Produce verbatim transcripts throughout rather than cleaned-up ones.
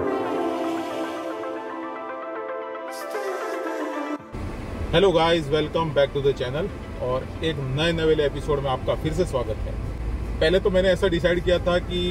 Hello guys, welcome back to the channel और एक नए नवेले एपिसोड में आपका फिर से स्वागत है। पहले तो मैंने ऐसा डिसाइड किया था कि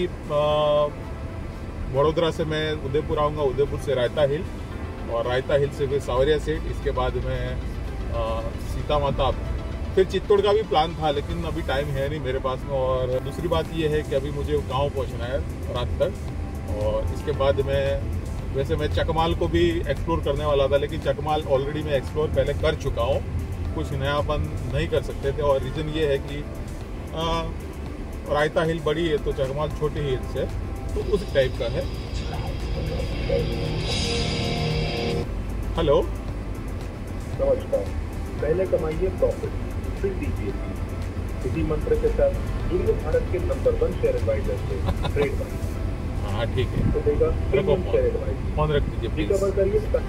वडोदरा से मैं उदयपुर आऊँगा, उदयपुर से रायता हिल और रायता हिल से फिर सावरिया सेठ, इसके बाद मैं आ, सीता माता, फिर चित्तौड़ का भी प्लान था, लेकिन अभी टाइम है नहीं मेरे पास में। और दूसरी बात यह है कि अभी मुझे गाँव पहुँचना है रात तक, और इसके बाद मैं वैसे मैं चकमाल को भी एक्सप्लोर करने वाला था, लेकिन चकमाल ऑलरेडी मैं एक्सप्लोर पहले कर चुका हूँ, कुछ नयापन नहीं कर सकते थे। और रीज़न ये है कि आ, रायता हिल बड़ी है तो चकमाल छोटी हिल्स है, तो उस टाइप का है। हेलो, नमस्कार। पहले कमाइए प्रॉफिट, फिर दीजिए। इसी मंत्र के साथ जुड़िए भारत के नंबर वन शेयर एडवाइजर से ट्रेड बाय। हाँ ठीक है, तो देगा फोन शेयर एडवाइजर। फोन रख दीजिए प्लीज। रिकवर करिए।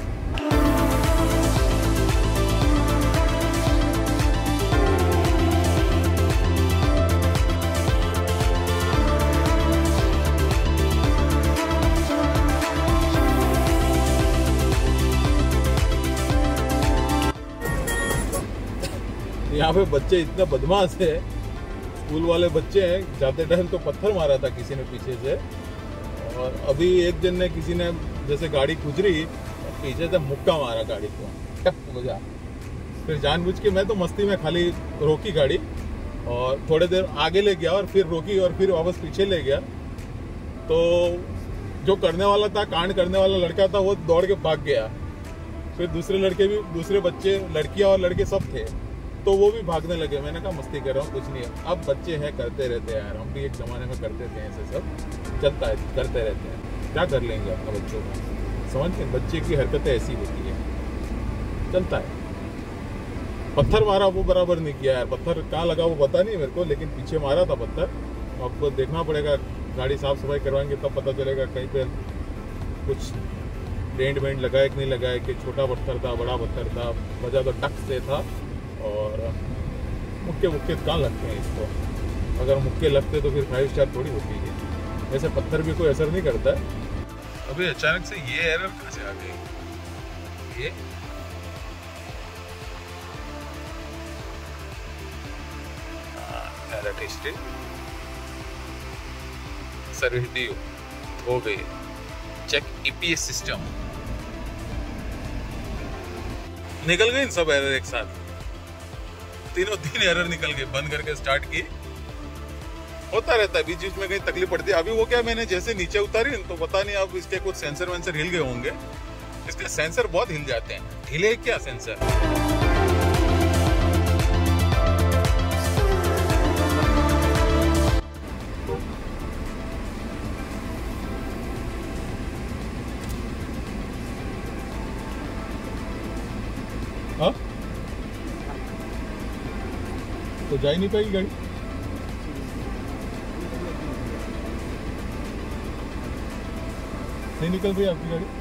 यहाँ पे बच्चे इतने बदमाश है, स्कूल वाले बच्चे हैं। जाते टाइम तो पत्थर मारा था किसी ने पीछे से, और अभी एक जन ने किसी ने जैसे गाड़ी गुजरी पीछे से मुक्का मारा गाड़ी को, बजा। फिर जानबूझ के मैं तो मस्ती में खाली रोकी गाड़ी और थोड़ी देर आगे ले गया और फिर रोकी और फिर वापस पीछे ले गया। तो जो करने वाला था, कांड करने वाला लड़का था, वो दौड़ के भाग गया। फिर दूसरे लड़के भी, दूसरे बच्चे, लड़कियां और लड़के सब थे, तो वो भी भागने लगे। मैंने कहा मस्ती कर रहा हूँ, कुछ नहीं है। अब बच्चे हैं, करते रहते हैं यार, हम भी एक जमाने में करते थे, ऐसे सब चलता है, करते रहते हैं। क्या कर लेंगे अपना बच्चों को, समझ के? बच्चे की हरकतें ऐसी होती है, चलता है। पत्थर मारा वो बराबर नहीं किया यार, पत्थर कहाँ लगा वो पता नहीं मेरे को, लेकिन पीछे मारा था पत्थर। आपको देखना पड़ेगा, गाड़ी साफ सफाई करवाएंगे तब पता चलेगा कहीं पे कुछ डेंट वेंट लगाए कि नहीं लगाए, कि छोटा पत्थर था, बड़ा पत्थर था। वजह तो टक से था, और मुक्के मुक्के कहाँ लगते हैं इसको? अगर मुक्के लगते तो फिर फाइव स्टार थोड़ी होती है। वैसे पत्थर भी कोई असर नहीं करता है। अभी अचानक से ये एरर कहाँ से आ गई? ये एरर हिस्ट्री सर्विस डी हो गई, चेक ईपीएस सिस्टम। निकल गए इन सब एरर एक साथ, तीनों तीन एरर निकल गए। बंद करके स्टार्ट की, होता रहता है, बीच बीच में कहीं तकलीफ पड़ती है। अभी वो क्या, मैंने जैसे नीचे उतारी तो पता नहीं अब इसके कुछ सेंसर वेंसर हिल गए होंगे। इसके सेंसर बहुत हिल जाते हैं। हिले क्या सेंसर? हाँ, तो जा ही नहीं पाएगी गाड़ी। नहीं निकल रही आपकी गाड़ी।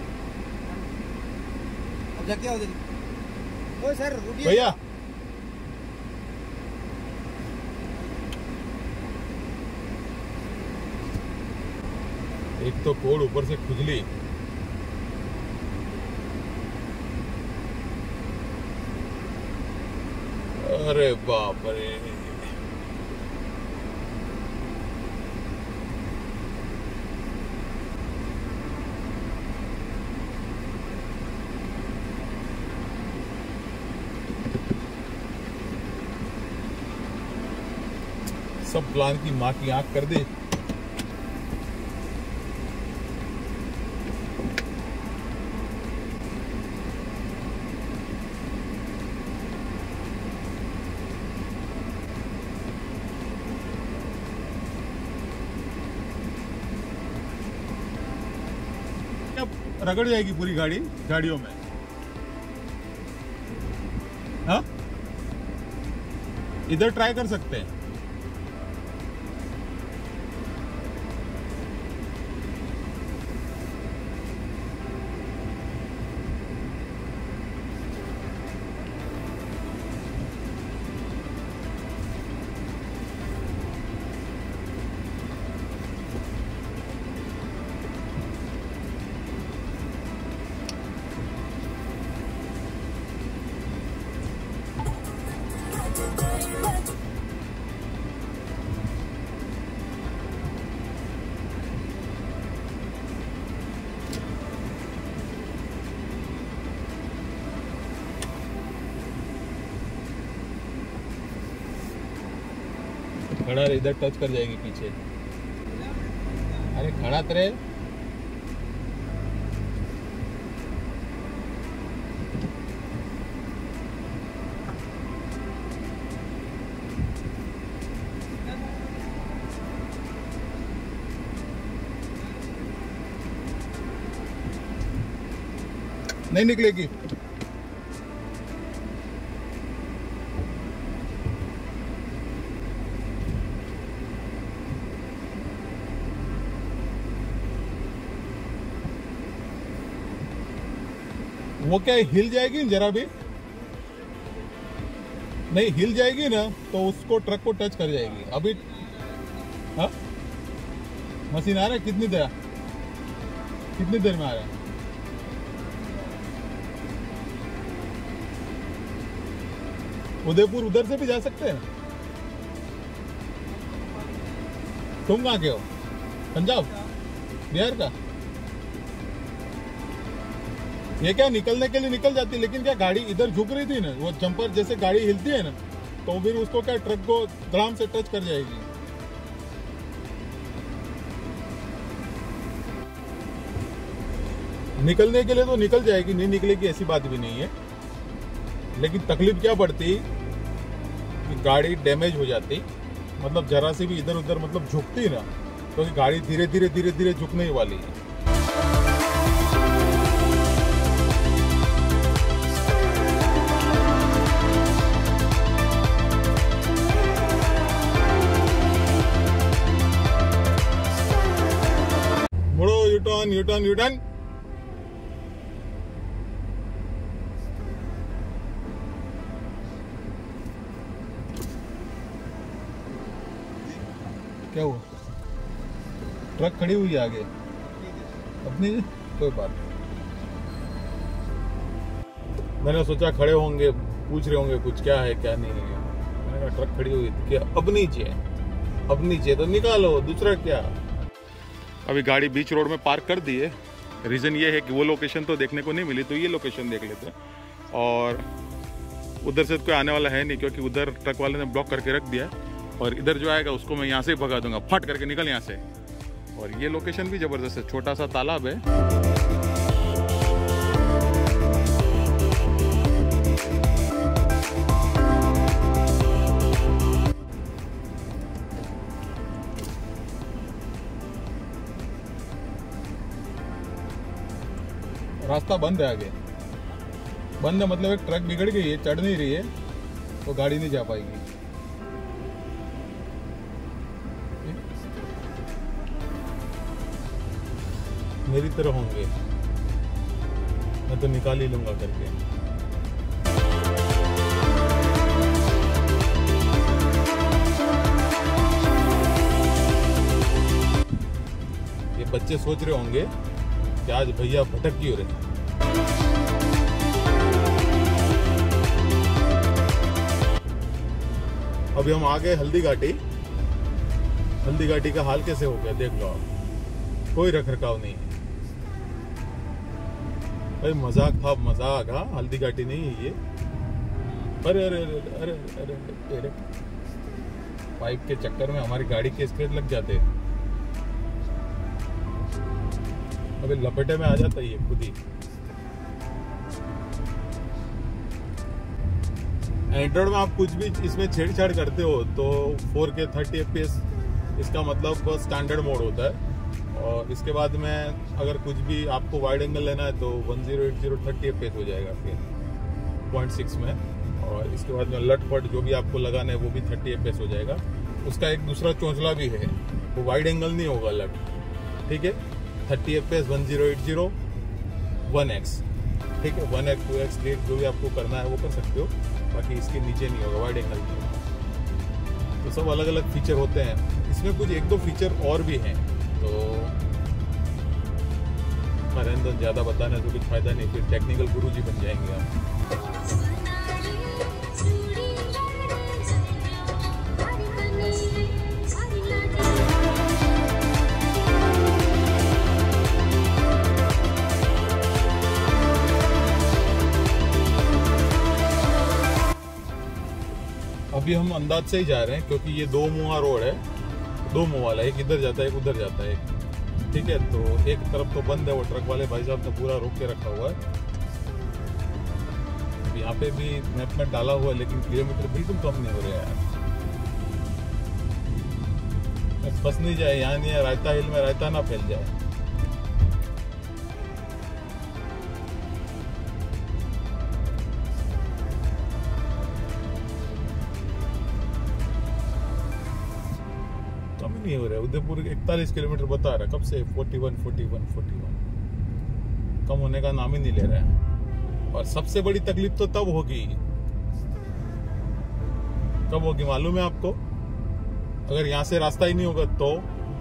अब क्या हो जाएगी? ओ सर रुकिए भैया, एक तो कोड ऊपर से खुजली। अरे बाप रे, सब प्लान की माँ की आंख कर दे। रगड़ जाएगी पूरी गाड़ी गाड़ियों में। हाँ, इधर ट्राई कर सकते हैं। खड़ा रहे, इधर टच कर जाएगी पीछे। अरे खड़ा करे। नहीं निकलेगी। वो क्या हिल जाएगी जरा भी? नहीं हिल जाएगी ना तो उसको ट्रक को टच कर जाएगी। अभी हाँ मशीन आ रहा है? कितनी देर कितनी देर में आ रहा है? उदयपुर उधर से भी जा सकते हैं। तुम कहाँ के हो? पंजाब बिहार का? ये क्या निकलने के लिए निकल जाती है, लेकिन क्या गाड़ी इधर झुक रही थी ना, वो जंपर जैसे गाड़ी हिलती है ना तो फिर उसको क्या ट्रक को धड़ाम से टच कर जाएगी। निकलने के लिए तो निकल जाएगी, नहीं निकलेगी ऐसी बात भी नहीं है, लेकिन तकलीफ क्या पड़ती कि गाड़ी डैमेज हो जाती, मतलब जरा से भी इधर उधर मतलब झुकती ना तो तो गाड़ी धीरे धीरे धीरे धीरे झुकने ही वाली है। मुड़ो, U turn U turn U turn. क्या हुआ? ट्रक खड़ी हुई है आगे अपनी, कोई बात नहीं। मैंने सोचा खड़े होंगे, पूछ रहे होंगे कुछ क्या है क्या नहीं है। मैंने कहा ट्रक खड़ी हुई थी, अब नीचे अब नीचे तो निकालो, दूसरा क्या। अभी गाड़ी बीच रोड में पार्क कर दी है। रीजन ये है कि वो लोकेशन तो देखने को नहीं मिली, तो ये लोकेशन देख लेते हैं। और उधर से कोई आने वाला है नहीं, क्योंकि उधर ट्रक वाले ने ब्लॉक करके रख दिया है। और इधर जो आएगा उसको मैं यहाँ से ही भगा दूंगा, फट करके निकल यहाँ से। और ये लोकेशन भी जबरदस्त है, छोटा सा तालाब है। रास्ता बंद है आगे, बंद है मतलब एक ट्रक बिगड़ गई है, चढ़ नहीं रही है तो गाड़ी नहीं जा पाएगी। मेरी तरह होंगे, मैं तो निकाल ही लूंगा करके। ये बच्चे सोच रहे होंगे कि आज भैया भटक क्यों रहे। अभी हम आ गए हल्दी घाटी। हल्दी घाटी का हाल कैसे हो गया देख लो आप, कोई रख रखाव नहीं है। अरे मजाक था, मजाक। हाँ हल्दी घाटी नहीं है ये। अरे अरे अरे अरे अरे अरे पाइप के चक्कर में हमारी गाड़ी के स्क्रैच लग जाते हैं। अबे लपेटे में आ जाता है ये खुद ही। एंड्रॉइड में आप कुछ भी इसमें छेड़छाड़ करते हो तो फोर के थर्टी एफ पी एस इसका मतलब स्टैंडर्ड मोड होता है। और इसके बाद में अगर कुछ भी आपको वाइड एंगल लेना है तो one zero eight zero thirty F P S हो जाएगा फिर पॉइंट सिक्स में। और इसके बाद में लट फट जो भी आपको लगाना है वो भी थर्टी एफ पी एस हो जाएगा। उसका एक दूसरा चौंचला भी है, वो वाइड एंगल नहीं होगा लट, ठीक है। Thirty F P S, one zero eight zero, one X, ठीक है। वन एक्स, टू एक्स, जो भी आपको करना है वो कर सकते हो, बाकी इसके नीचे नहीं होगा, वाइड एंगल नहीं होगा। तो सब अलग अलग फीचर होते हैं इसमें। कुछ एक दो फीचर और भी हैं तो रहने ज़्यादा बताने तो कुछ फायदा नहीं, फिर टेक्निकल गुरु जी बन जाएंगे आप। अभी हम अंदाज से ही जा रहे हैं क्योंकि ये दो मुआ रोड है, दो मुआ वाला, एक इधर जाता है एक उधर जाता है, ठीक है। तो एक तरफ तो बंद है, वो ट्रक वाले भाई साहब ने पूरा रोक के रखा हुआ है। यहाँ पे भी मैप में डाला हुआ है लेकिन किलोमीटर बिल्कुल कम नहीं हो रहा है यार। फंस नहीं जाए यहाँ, नहीं है रायता हिल में, रायता ना फैल जाए। कम ही नहीं हो रहा है। उदयपुर इकतालीस किलोमीटर बता रहा है कब से, forty one forty one forty one, कम होने का नाम ही नहीं ले रहा है। और सबसे बड़ी तकलीफ तो तब होगी, कब होगी मालूम है आपको? अगर यहां से रास्ता ही नहीं होगा तो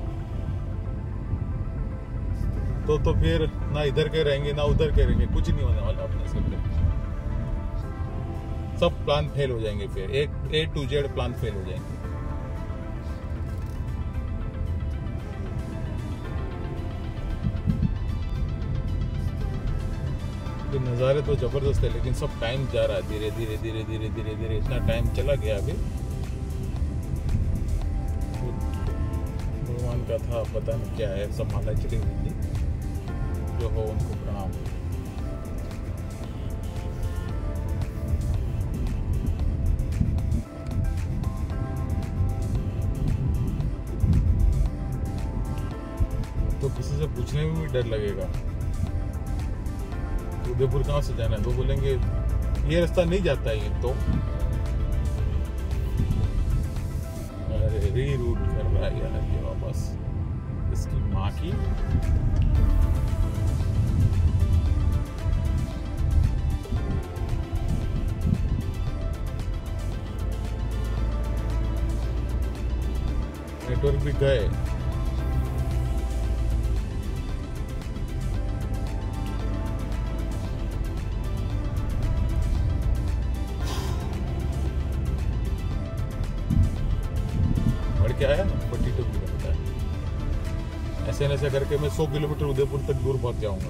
तो तो फिर ना इधर के रहेंगे ना उधर के रहेंगे, कुछ नहीं होने वाला अपने से। सब प्लान फेल हो जाएंगे, फिर एक A to Z plan fail हो जाएंगे। तो नज़ारे तो जबरदस्त है लेकिन सब टाइम जा रहा है, धीरे धीरे धीरे धीरे धीरे धीरे इतना टाइम चला गया अभी। भगवान का था पता नहीं क्या है, सब माला चली हुई थी, जो हो उनको प्रणाम। तो किसी से पूछने में भी डर लगेगा उदयपुर कहाँ से जाना है, तो बोलेंगे ये रास्ता नहीं जाता है, ये तो अरे री रूट कर रहा है यार ये वापस, इसकी माँ की। नेटवर्क भी गए। क्या है बत्तीस किलोमीटर, ऐसे ऐसे करके मैं सौ किलोमीटर उदयपुर तक दूर भाग जाऊंगा।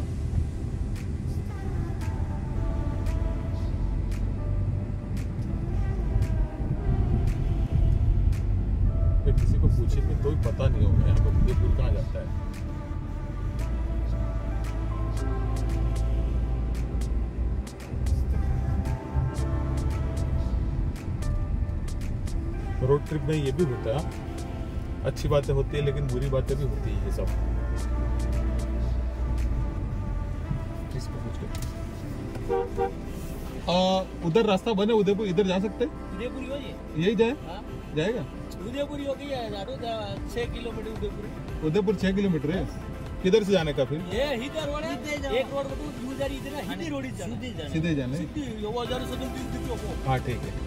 फिर किसी को पूछेंगे तो ही पता नहीं होगा यहाँ पर उदयपुर कहाँ जाता है। रोड ट्रिप में ये भी होता है, अच्छी बातें होती है लेकिन बुरी बातें भी होती है। ये सब किसको पूछ के उधर रास्ता बने उदयपुर, इधर जा सकते हैं? उदयपुर यही जाए? हाँ? जाएगा उदयपुर हो गया छह किलोमीटर उदयपुर। उदयपुर छह किलोमीटर है। किधर से जाने का फिर? ये इधर रोड है, एक रोड सीधे रोड सीधे जाने। हाँ ठीक है।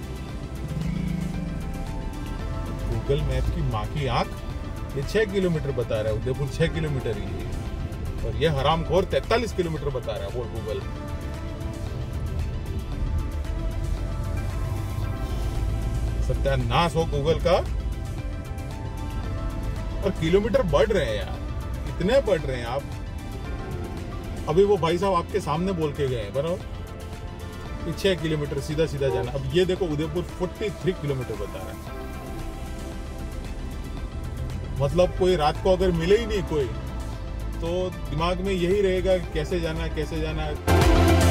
गूगल मैप की माँ की आंख, ये छह किलोमीटर बता रहा है, उदयपुर छह किलोमीटर ही है और ये हरामखोर तैतालीस किलोमीटर बता रहा है वो गूगल। सत्यानाश हो गूगल का। और किलोमीटर बढ़ रहे हैं यार, इतने बढ़ रहे हैं। आप अभी वो भाई साहब आपके सामने बोल के गए हैं बराबर, छह किलोमीटर सीधा सीधा जाना। अब ये देखो उदयपुर तैंतालीस किलोमीटर बता रहा है। मतलब कोई रात को अगर मिले ही नहीं कोई तो दिमाग में यही रहेगा कि कैसे जाना है कैसे जाना है।